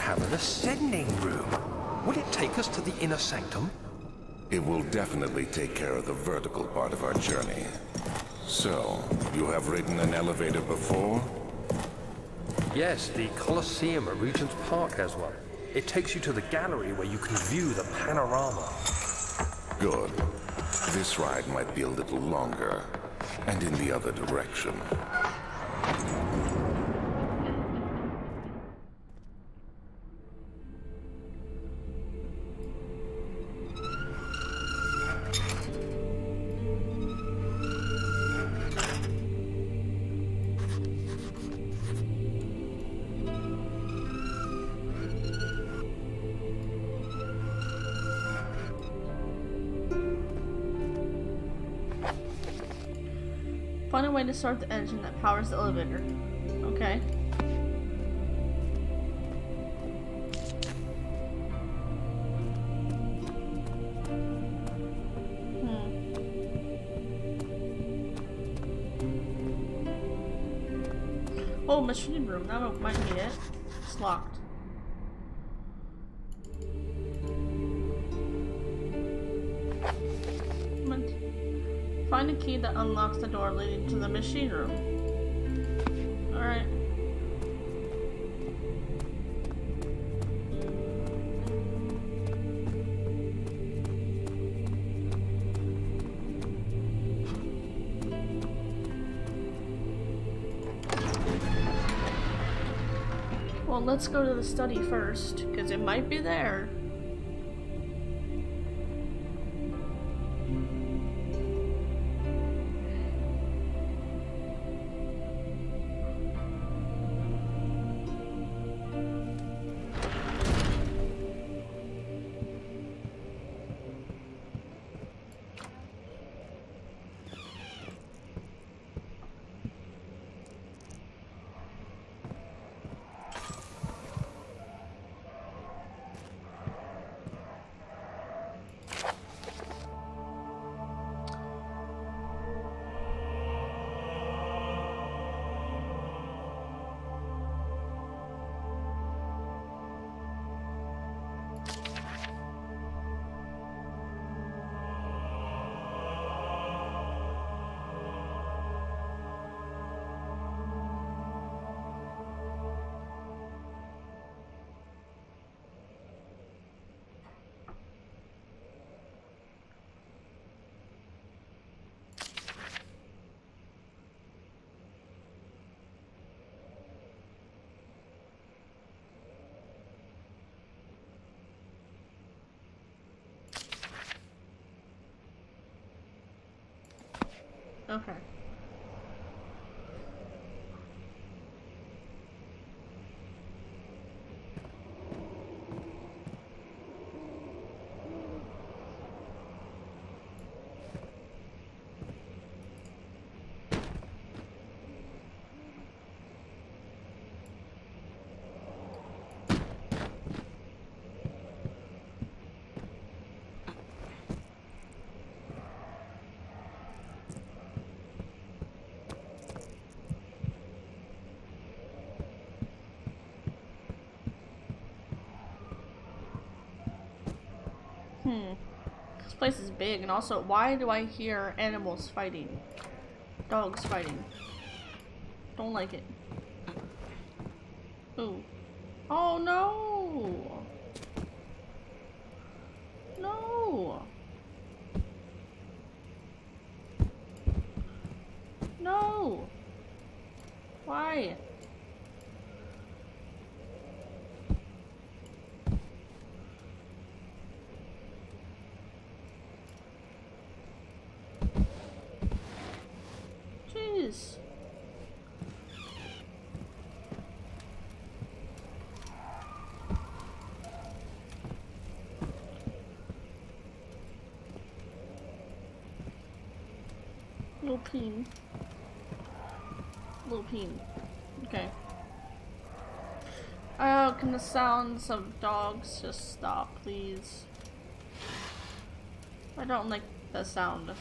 have an ascending room. Will it take us to the inner sanctum? It will definitely take care of the vertical part of our journey. So, you have ridden an elevator before? Yes, the Colosseum at Regent's Park has one. It takes you to the gallery where you can view the panorama. Good. This ride might be a little longer, and in the other direction. Find a way to start the engine that powers the elevator. Okay. Oh, machine room. That might be it. It's locked. Find a key that unlocks the door leading to the machine room. Alright. Well, let's go to the study first, because it might be there. Okay. This place is big, and also, why do I hear animals fighting? Dogs fighting. Don't like it. Ooh. Oh no! No! No! Why? Jeez. Little peen. Little peen. Okay. Oh, can the sounds of dogs just stop, please? I don't like the sound.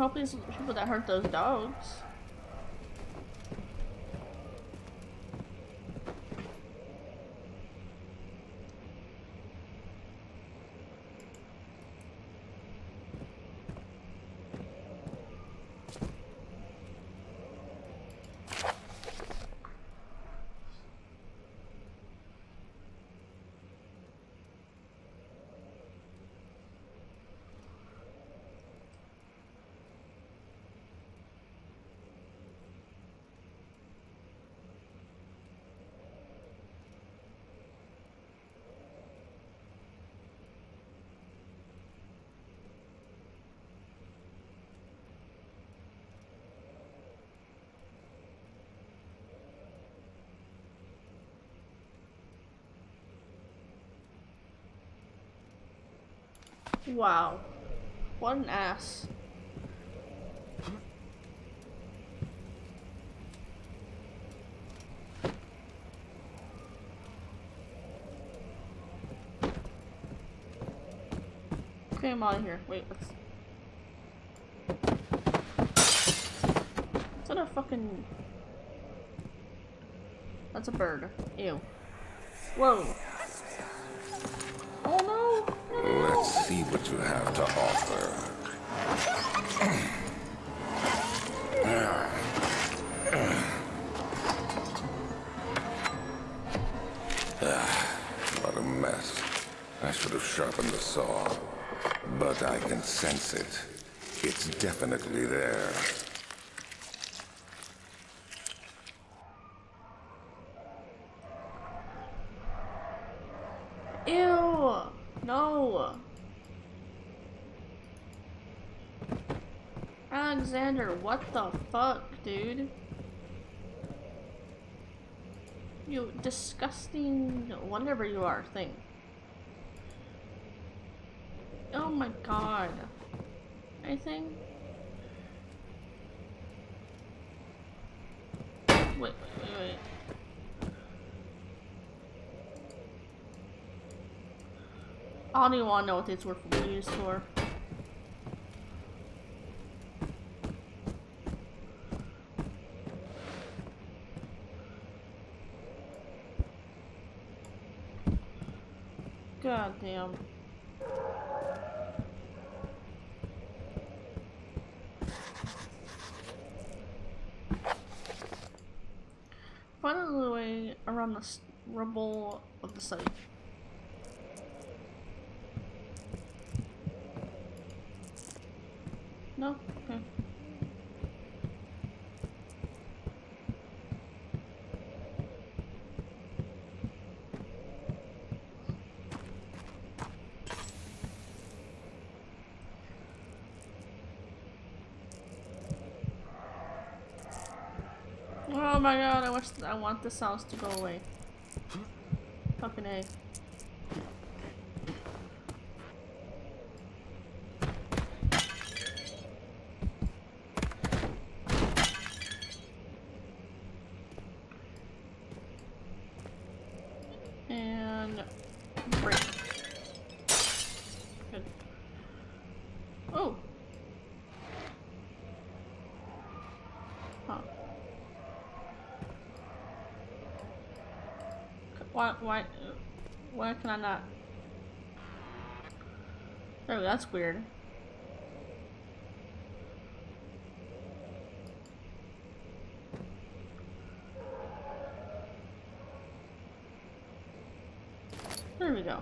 help these people that hurt those dogs. Wow. What an ass. Okay, I'm out of here. Wait, let's... Is that a fucking... That's a bird. Ew. Whoa. Oh no! Let's see what you have to offer. What a mess. I should have sharpened the saw. But I can sense it. It's definitely there. Ew! No! Alexander, what the fuck, dude? You disgusting whatever you are thing. Oh my god. Anything? Wait. I don't even want to know what these were used for. God damn. Find another way around the rubble of the site. No? Okay. Oh my god, I want this house to go away. Fucking A. And break. Good. Oh. Huh. Why can I not? Oh, that's weird. There we go.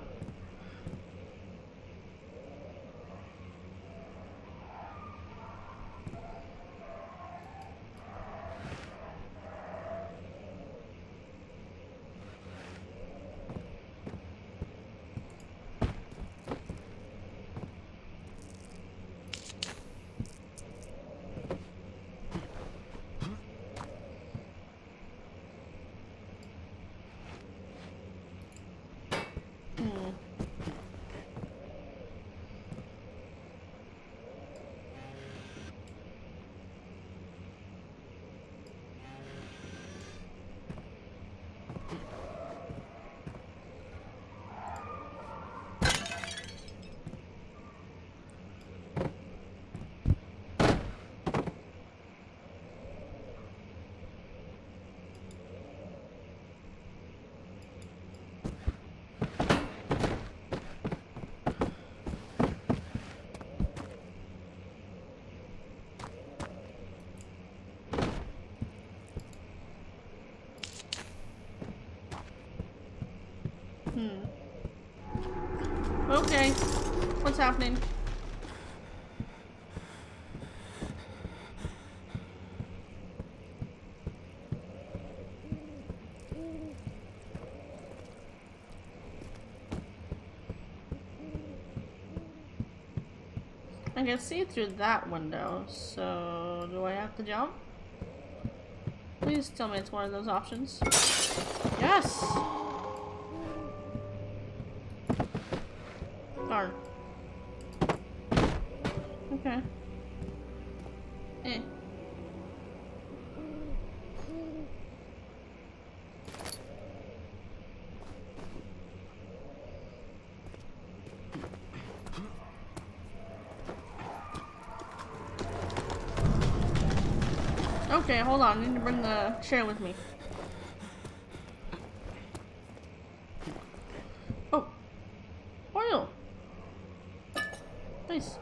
Okay. What's happening? I can see through that window, so do I have to jump? Please tell me it's one of those options. Yes! Darn. Okay. Eh. Okay, hold on. I need to bring the chair with me. Oh. Oil. Nice.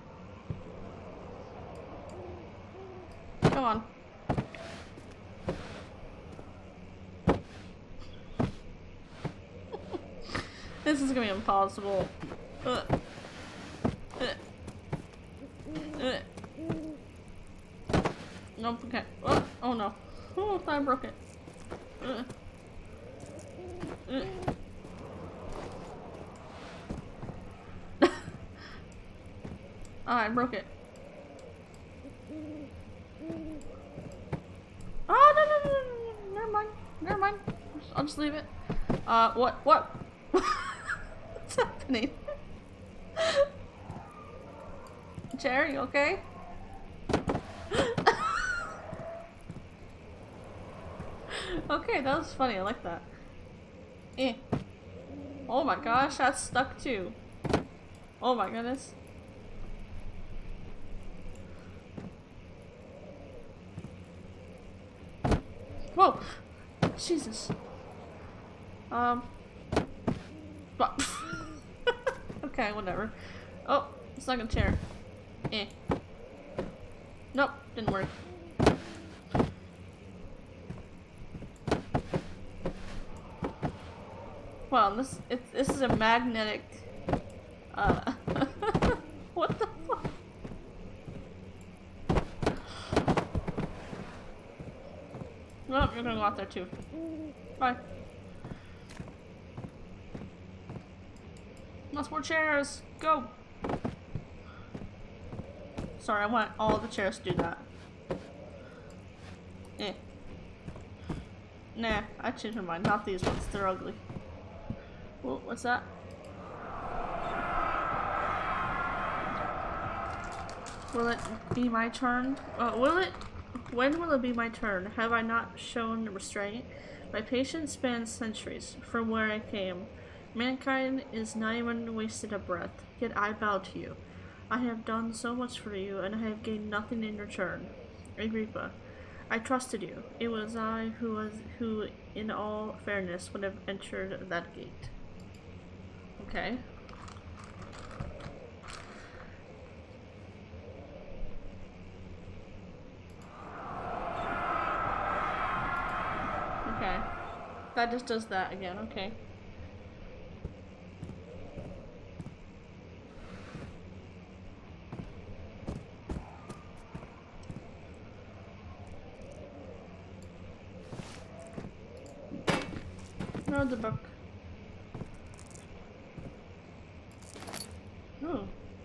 Come on. This is gonna be impossible. Nope, okay. Oh no. Oh, I broke it. Oh, I broke it. Oh, no, no, no, no, no. Never mind. Never mind. I'll just leave it. What? What's happening? Cherry, okay? Okay, that was funny. I like that. Eh. Oh my gosh, that's stuck too. Oh my goodness. Whoa! Jesus. What? Okay, whatever. Oh, second chair. Eh. Nope, didn't work. Well, this is a magnetic. What the fuck? Well, you're gonna go out there too. Bye. Lots more chairs. Go. Sorry, I want all the chairs to do that. Eh. Nah, I changed my mind. Not these ones. They're ugly. Whoa, what's that? Will it be my turn? When will it be my turn? Have I not shown restraint? My patience spans centuries from where I came. Mankind is not even wasted a breath, yet I bow to you. I have done so much for you, and I have gained nothing in return. Agrippa, I trusted you. It was I who, in all fairness, would have entered that gate. Okay. Okay. That just does that again, okay. No, the book. Oh.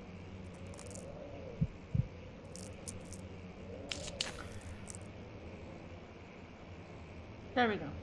There we go.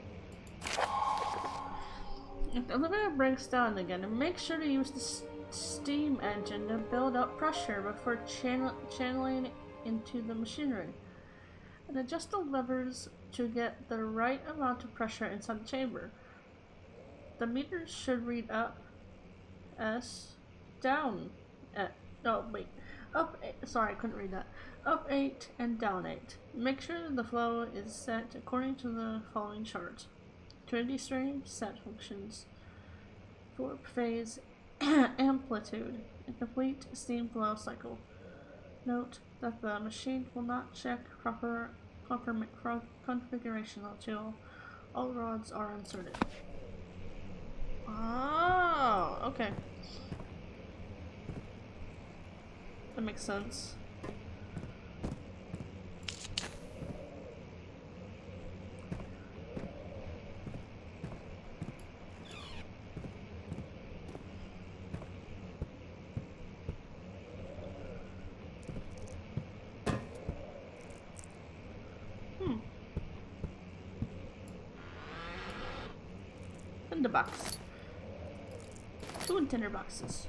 If the elevator breaks down again, make sure to use the steam engine to build up pressure before channeling into the machinery. And adjust the levers to get the right amount of pressure inside the chamber. The meters should read up S, down oh wait, up 8, sorry I couldn't read that. Up 8 and down 8. Make sure that the flow is set according to the following chart. Trinity stream, set functions, warp phase, amplitude, and complete steam flow cycle. Note that the machine will not check proper configuration until all rods are inserted. Oh, okay. That makes sense. Tinder box. 2 tinder boxes.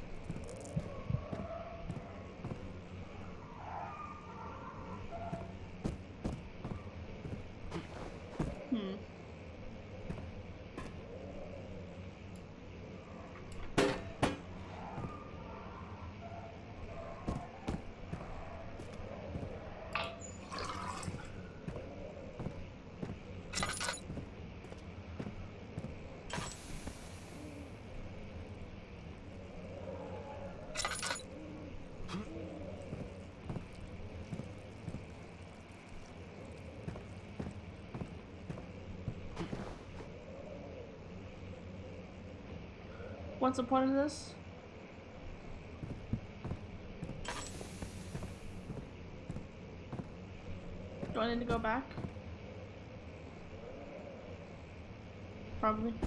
What's the point of this? Do I need to go back? Probably.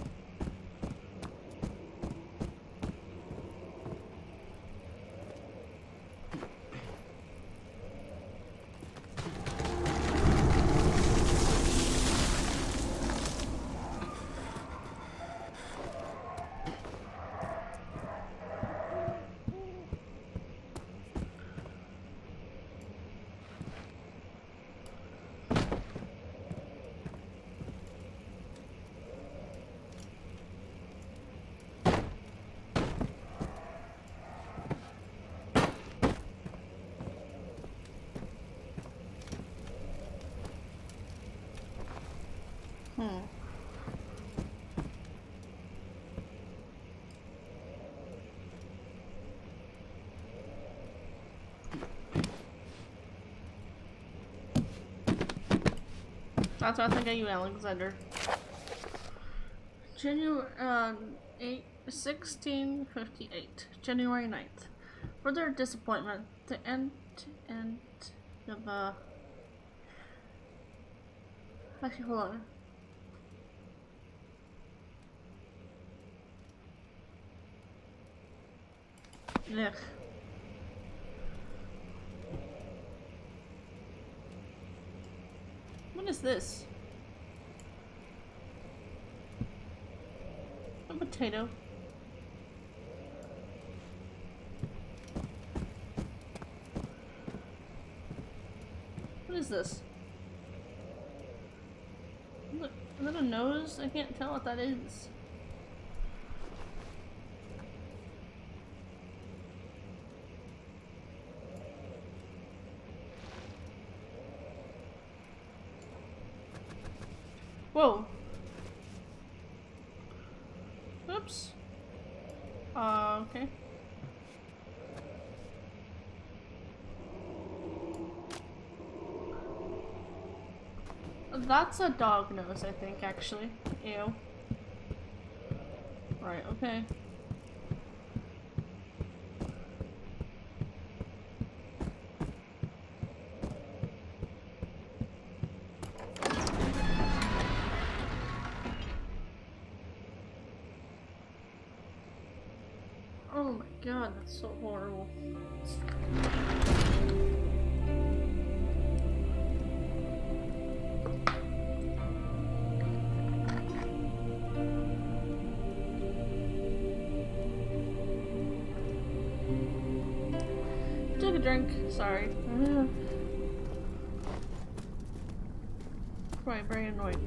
That's what I think of you, Alexander. January 1658, January 9th. Further disappointment. The end of actually, hold on. Ugh. What is this? A potato. What is this? Look, is that a nose? I can't tell what that is. Whoa. Oops. Okay. That's a dog nose, I think, actually. Ew. Right, okay. Oh my god, that's so horrible. Took a drink, sorry. Right, very annoyed.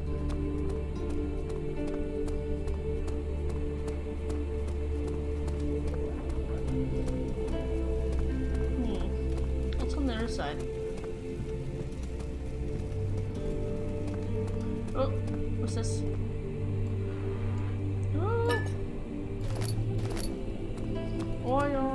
What's on the other side? Oh, what's this? Oh! Oil!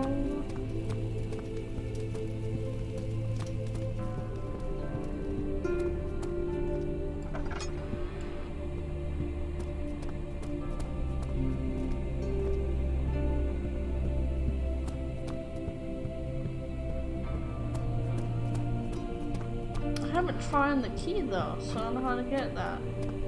find the key though, so I don't know how to get that.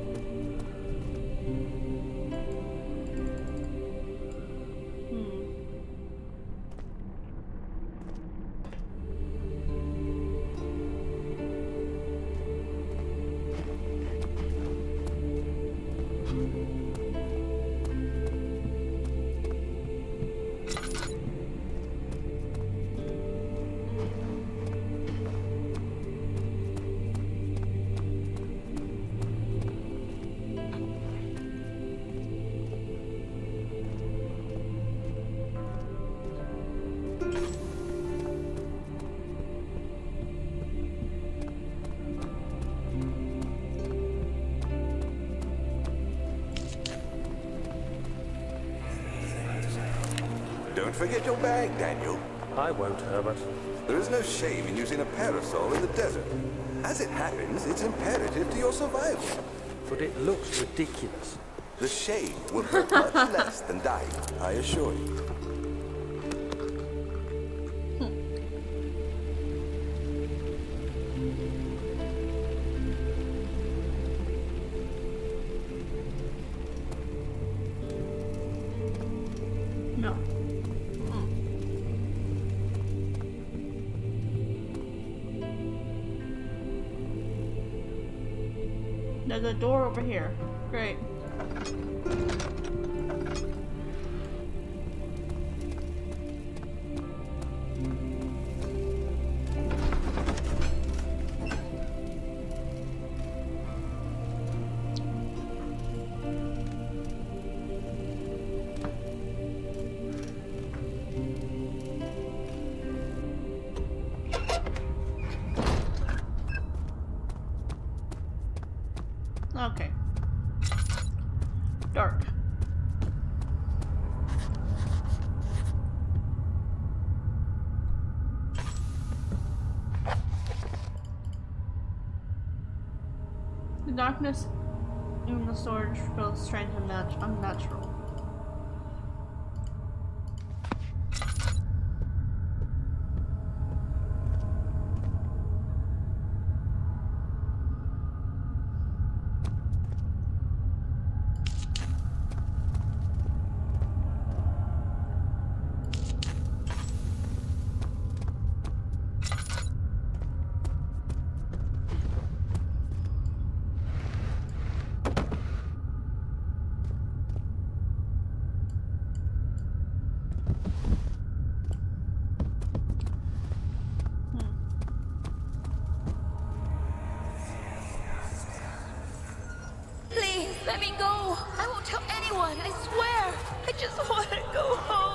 Don't forget your bag, Daniel. I won't, Herbert. There is no shame in using a parasol in the desert. As it happens, it's imperative to your survival. But it looks ridiculous. The shame will hurt much less than dying, I assure you. No. There's a door over here. Great. Okay. Dark. The darkness in the storage feels strange and unnatural. Please, let me go. I won't tell anyone, I swear. I just want to go home.